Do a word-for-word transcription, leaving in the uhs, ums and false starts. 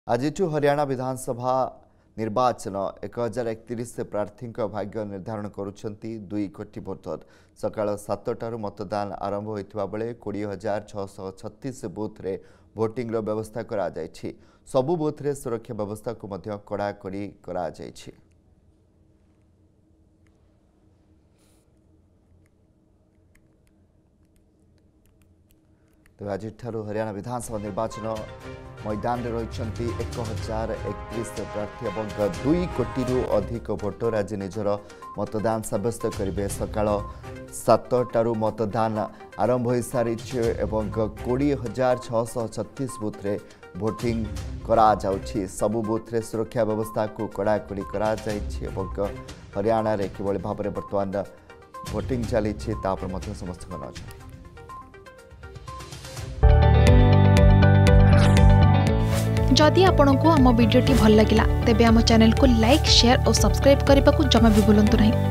आज हरियाणा विधानसभा निर्वाचन एक हजार एकतीस प्रार्थी भाग्य निर्धारण करुछंती दुई कोटी भोटर सकाल सातटार मतदान आरंभ होता बेले कोड़े हजार छःश छत्तीस बूथ रे भोटिंग व्यवस्था करा जायछि। सबु बूथ रे सुरक्षा व्यवस्था को मध्य कड़ाकड़ी करा जायछि। तो आज हरियाणा विधानसभा निर्वाचन मैदान में रही एक हजार एकतीस प्रार्थी और दुई कोटी अधिक भोटर आज निजर मतदान सब्यस्त करेंगे। सकाल सातटारू मतदान आरंभ हो सारी कोड़े हजार छःश छत्तीस बूथ रे भोटिंग करा जाउछि। सबु बूथ रे सुरक्षा व्यवस्था को कड़ाकड़ी करा जाइछि एवं हरियाणा रे किभली भाव में वर्तमान भोटिंग चली समस्त नजर। जदि आपंक आम भिडी भल लगा तेब आम चैनल को लाइक शेयर और सब्सक्राइब करने को जमा भी भूलु नहीं।